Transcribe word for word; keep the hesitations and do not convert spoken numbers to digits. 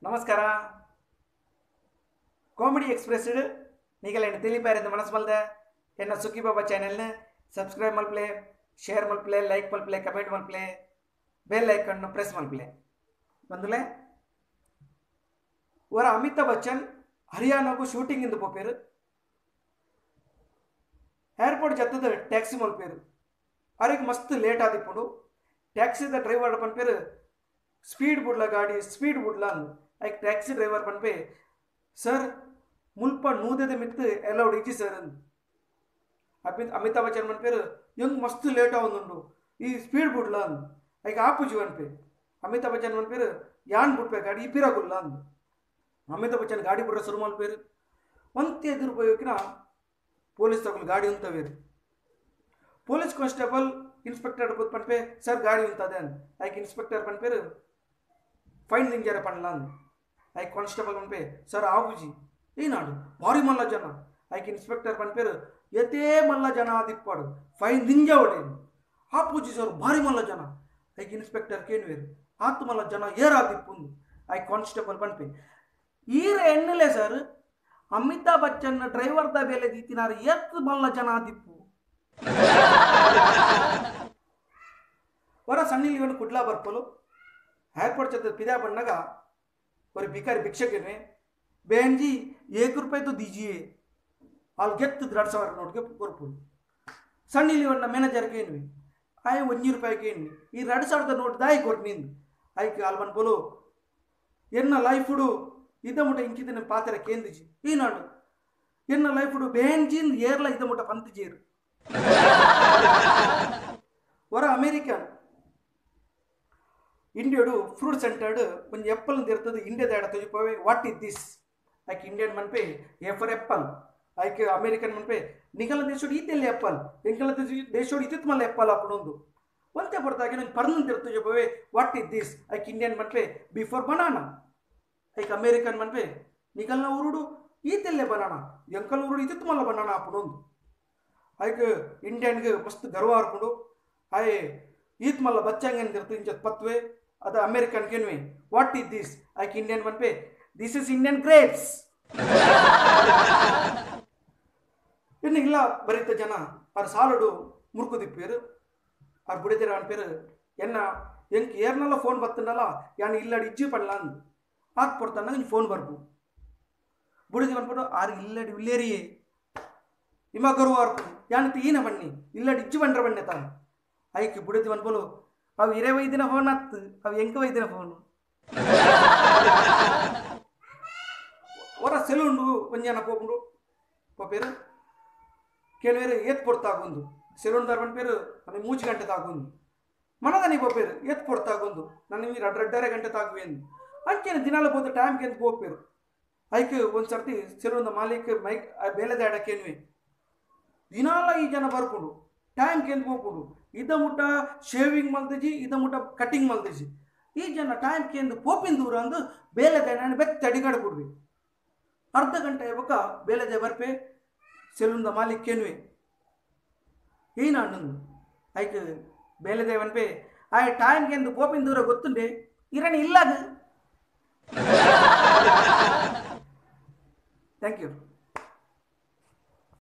ನಮಸ್ಕಾರ. Comedy express ನೀಗಲ ಏನು ತಿಳಿಪಾರಿಂದ ಮನಸ್ಸು ಮಲ್ದೆ ಎನ್ನ ಸುಖಿ ಬಾಬಾ ಚಾನೆಲ್ನ ಸಬ್ಸ್ಕ್ರೈಬ್ ಮಲ್ಪ್ಲೆ, ಶೇರ್ ಮಲ್ಪ್ಲೆ, ಲೈಕ್ ಮಲ್ಪ್ಲೆ, ಕಮೆಂಟ್ ಮಲ್ಪ್ಲೆ, ಬೆಲ್ ಐಕನ್ ಪ್ರೆಸ್ ಮಲ್ಪ್ಲೆ. ಬಂದುಲೆ ವರ ಅಮಿತಾಬ್ ಬಚ್ಚನ್ ಹರಿಯಾಣಗೂ ಶೂಟಿಂಗ್ ಇಂದು ಪೋಪೇರು ಏರ್ಪೋರ್ಟ್ ಜತ್ತದ ಟ್ಯಾಕ್ಸಿ ಮಲ್ಪೇರು ಅವ್ರಿಗೆ ಮಸ್ತ್ ಲೇಟ್ ಆದಿಪ್ಪುಡು. ಟ್ಯಾಕ್ಸಿದ ಡ್ರೈವರ್ ಪನ್ಪೇರು ಸ್ಪೀಡ್ ಬಿಡ್ಲ ಗಾಡಿ ಸ್ಪೀಡ್ ಬಿಡ್ಲ ಅಂದು ಐಕ್ ಟ್ಯಾಕ್ಸಿ ಡ್ರೈವರ್ ಪನ್ಪೆ ಸರ್ ಮುಲ್ಪ ನೂದೆದ ಮಿತ್ತು ಎಲ್ಲೋಡು ಇಜ್ಜಿ ಸರ್ ಅಂದು ಅಮಿತ್ ಅಮಿತಾಬ್ ಬಚ್ಚನ್ ಪನ್ಪೇರು ಹೆಂಗ್ ಮಸ್ತ್ ಲೇಟ್ ಆವೊಂದುಂಡು ಈ ಸ್ಪೀಡ್ ಬಿಡ್ಲ ಅಂದು ಐಕ್ ಆಪುಜಿ ಪನ್ಪೆ ಅಮಿತಾಬ್ ಬಚ್ಚನ್ ಪನ್ಪೇರು ಯಾನ್ ಬಿಡ್ಪೆ ಗಾಡಿ ಇಪ್ಪಿರಾಗುಲ್ಲ ಅಂದು ಅಮಿತಾಬ್ ಬಚ್ಚನ್ ಗಾಡಿ ಬಿಡ್ರೆ ಶುರು ಮಲ್ಪೇರು ಒಂತೆ ಎದುರು ಹೋಗಿನ ಪೊಲೀಸ್ ತಗೊಳ್ಳಿ ಗಾಡಿ ಉಂತವೇರು. ಪೊಲೀಸ್ ಕಾನ್ಸ್ಟೇಬಲ್ ಇನ್ಸ್ಪೆಕ್ಟರ್ ಬುದ್ ಪನ್ಪೆ ಸರ್ ಗಾಡಿ ಉಂತದೆ ಅಂದು ಐಕ್ ಇನ್ಸ್ಪೆಕ್ಟರ್ ಪನ್ಪೇರು ಫೈನ್ ದಿಂಗ್ಯಾರ ಪನ್ಲ ಅಂದು ಐಕ್ ಕಾನ್ಸ್ಟೇಬಲ್ ಪನ್ಪೆ ಸರ್ ಆಪುಜಿ ಏನಾಡು ಭಾರಿ ಮಲ್ಲ ಜನ ಐಕ್ ಇನ್ಸ್ಪೆಕ್ಟರ್ ಪನ್ಪೇರು ಎತ್ತೇ ಮಲ್ಲ ಜನ ಆದಿಪ್ಪಾಡು ಫೈನ್ ದಿಂಗ್ಯ ಹೊಡೇನು ಆಪುಜಿ ಸರ್ ಭಾರಿ ಮಲ್ಲ ಜನ ಐಕ್ ಇನ್ಸ್ಪೆಕ್ಟರ್ ಕೇನುವೇರು ಆತು ಮಲ್ಲ ಜನ ಏರಾದಿಪ್ಪುಂದು ಐಕ್ ಕಾನ್ಸ್ಟೇಬಲ್ ಪನ್ಪೆ ಈರ ಎಣ್ಣಲೆ ಸರ್ ಅಮಿತಾಬ್ ಬಚ್ಚನ್ ಡ್ರೈವರ್ ದ ಬೇಲೆ ದೀತಿನಾರು ಎತ್ತು ಮಲ್ಲ ಜನ ಆದಿಪ್ಪು ವರ ಸಣ್ಣಿಲಿ ಒಂದು ಕುಡ್ಲಾ ಬರ್ಪಲು ಏರ್ಪೋರ್ಟ್ ಚತ್ತ ಪಿದ್ಯಾ ಬಣ್ಣಗ और भिखारी भिक्षक ने बहन जी एक रुपये तो दीजिए आल गेत दृढ़ सवार नोट के कोरपुल सन्नी लिवन्न मैनेजर के इनवी आए वन्नी रुपये के इनवी ये रड़ सवार द नोट दाई कोट निंद आई के आलवन बोलो एन्न लाइफ उडु इद मुट इंकि दिन पात्र केंदिजी ई नाडु एन्न लाइफ उडु बहन जी ಏರ್ಲ इद मुट पंत जेर वरा अमेरिका इंडिया फ्रूट सेंटर्ड ಒಂದು एप्पल ಇರ್ತದೆ ಇಂಡಿಯಾ ದಾಡ ತೋಜಿಪವೆ what is this like Indian ಮನ್ಪೆ A for apple like American ಮನ್ಪೆ ನಿಗಲ ದೇಶೋಡ್ ಈತೆಲ್ಲಿ ಎಪ್ಪಲ್ ಎಂಕಲ ದೇಶೋಡ್ ಇತಿತ್ ಮಲ್ಲ ಎಪ್ಪಲ್ ಅಪ್ಪನೊಂದು ಒಂತೆ ಬರ್ತಾಗೆ ನಾನು ಪರ್ನಂತ ಇರ್ತೋಜಿಪವೆ what is this like Indian ಮನ್ಪೆ ಬಿಫೋರ್ ಬನಾನಾ ಲೈಕ್ ಅಮೆರಿಕನ್ ಮನ್ಪೆ ನಿಗಲ್ನ ಉರುಡು ಈತೆಲ್ಲೇ ಬನಾನಾ ಎಂಕಲ ಉರುಡು ಇತಿತ್ ಮಲ್ಲ ಬನಾನಾ ಅಪ್ಪನೊಂದು ಲೈಕ್ ಇಂಡಿಯನ್ಗೆ ಮಸ್ತ್ ಗರ್ವ ಆರ್ಕೊಂಡು ಆಯ್ ಈತ್ ಮಲ್ಲ ಬಚ್ಚಂಗನ್ ಇರ್ತು ಇಂಚ ಪತ್ವೆ ಅದು ಅಮೆರಿಕನ್ ಕೆನ್ವೆ ವಾಟ್ ಇಸ್ ದಿಸ್ ಐಕ್ ಇಂಡಿಯನ್ ಮನ್ಪೆ ದಿಸ್ ಇಸ್ ಇಂಡಿಯನ್ ಗ್ರೇಪ್ಸ್ ಇನ್ನು ಇಲ್ಲ ಬರೀತ ಜನ ಅವ್ರ ಸಾಲಡು ಮುರುಕು ದಿಪ್ಪೇರು ಅವ್ರು ಬುಡಿದಿರ ಅನ್ಪೇರು ಎನ್ನ ಎಂಕ್ ಏರ್ನಲ್ಲ ಫೋನ್ ಬತ್ತನಲ್ಲ ಯಾನ್ ಇಲ್ಲಡಿ ಇಜ್ಜಿ ಪಡ್ಲ ಅಂದು ಆತ್ ಪಡ್ತಾನ ನಿನ್ ಫೋನ್ ಬರ್ಬು ಬುಡಿದಿ ಅನ್ಪಡು ಆರು ಇಲ್ಲಡಿ ಇಲ್ಲೇರಿಯೇ ಇಮ ಗರ್ವ ಅರ್ಪು ಯಾನತಿ ಈನ ಬನ್ನಿ ಇಲ್ಲಡಿ ಇಜ್ಜಿ ಬಂಡ್ರ ಬಣ್ಣೆ ತಾನು ಐಕ್ ಬುಡಿದಿ ಅನ್ಪೋಲು ಅವು ಇರವೈ ದಿನ ಫೋನ್ ಹತ್ತು ಅವು ಎಂಕ ವೈದಿನ ಫೋನು ಹೊರ ಸೆಲೂಂಡು ಒಂಜನ ಪೋಪುಂಡು ಪೋಪೇರು ಕೆಲವೇರು ಏತ್ ಪೊಡ್ತಾಗೊಂದು ಸೆಲೂನ್ ದಾರ್ ಪನ್ಪೇರು ನನಗೆ ಮೂಚು ಗಂಟೆ ತಾಗೊಂದು ಮನದನಿ ಪೋಪೇರು ಏತ್ ಪೊಡ್ತಾಗೊಂದು ನನಗೆ ರಡ್ ರಡ್ಡರೆ ಗಂಟೆ ತಾಗುವೇನು ಅಂಕೇನು ದಿನಾಲ ಹೋದ ಟೈಮ್ಗೆ ಅಂತ ಪೋಪೇರು ಐಕೆ ಒಂದು ಸರ್ತಿ ಸೆಲೂನ್ ಮಾಲೀಕ್ ಮೈಕ್ ಬೇಲೆದ ಅಡಕ್ಕೇನುವೆ ದಿನಾಲ ಈ ಜನ ಬರ್ಕೊಂಡು ಟೈಮ್ಗೆ ಅಂತ ಹೋಗ್ಬಿಡು ಇದ ಮುಟ್ಟ ಶೇವಿಂಗ್ ಮಲ್ದಿಜಿ ಇದ ಮುಟ್ಟ ಕಟಿಂಗ್ ಮಲ್ದಿಜಿ ಈ ಜನ ಟೈಮ್ಗೆ ಎಂದು ಪೋಪಿನ ದೂರ ಅಂದು ಬೇಲೆದೆ ನಾನು ಬೆತ್ತ ಅಡಿಗಾಡ ಕೊಡ್ವಿ ಅರ್ಧ ಗಂಟೆ ಯಾವಾಗ ಬೇಲೆದೆ ಬರ್ಪೆ ಸೆಲೂನ್ದ ಮಾಲಿಕ್ಕೇನುವೆ ಏನು ಅಣ್ಣಂದು ಆಯ್ತು ಬೇಲೆದೆ ಅನ್ಪೆ ಆಯ್ ಟೈಮ್ಗೆ ಎಂದು ಪೋಪಿನ ದೂರ ಗೊತ್ತುಂಡೆ ಇರಣಿ ಇಲ್ಲ ಅದು ಥ್ಯಾಂಕ್ ಯು.